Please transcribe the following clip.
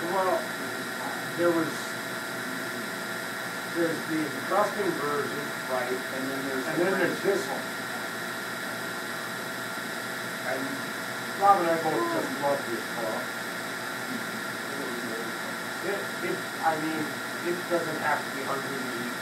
Well, there's the encrusting version, right, and then there's this one. And Rob and I both just love this car. I mean, it doesn't have to be 180